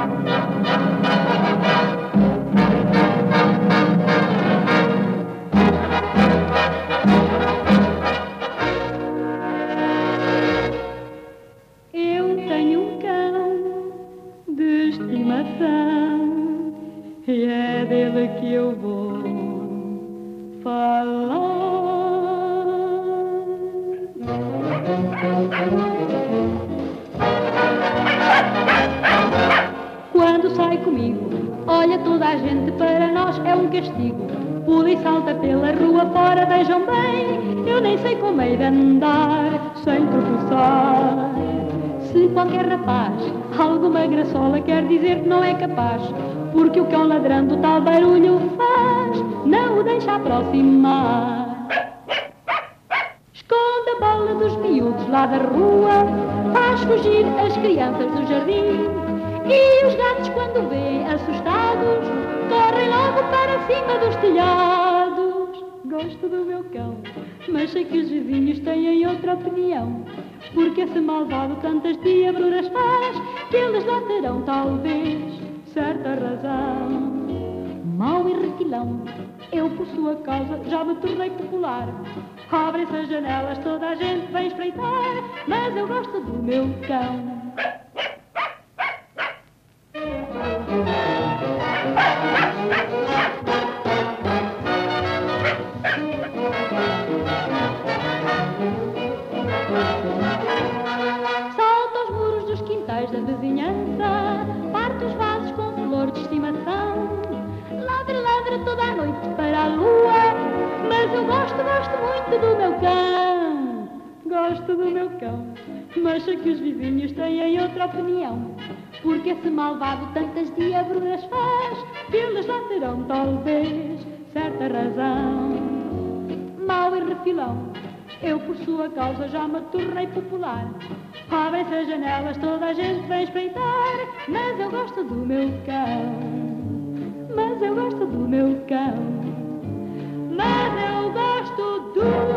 Eu tenho um cão de estimação e é dele que eu vou falar. Quando sai comigo, olha toda a gente, para nós é um castigo. Pula e salta pela rua fora, vejam bem, eu nem sei como hei de andar sem tropeçar. Se qualquer rapaz alguma graçola quer dizer que não é capaz, porque o cão ladrando tal barulho faz, não o deixa aproximar. Esconde a bola dos miúdos lá da rua, faz fugir as crianças do jardim, e os gatos quando vêem assustados correm logo para cima dos telhados. Gosto do meu cão, mas sei que os vizinhos têm outra opinião, porque esse malvado tantas diabruras faz, que eles lá terão talvez certa razão. Mau e requilão, eu por sua causa já me tornei popular. Abrem-se as janelas, toda a gente vem espreitar, mas eu gosto do meu cão. Salta aos muros dos quintais da vizinhança, parte os vasos com flor de estimação, ladra, ladra toda a noite para a lua, mas eu gosto muito do meu cão. Gosto do meu cão, mas sei que os vizinhos têm outra opinião, porque esse malvado tantas diabruras faz, que eles lá terão talvez certa razão. Mau e refilão, eu por sua causa já me tornei popular. Abrem-se as janelas, toda a gente vem espreitar, mas eu gosto do meu cão. Mas eu gosto do meu cão. Mas eu gosto do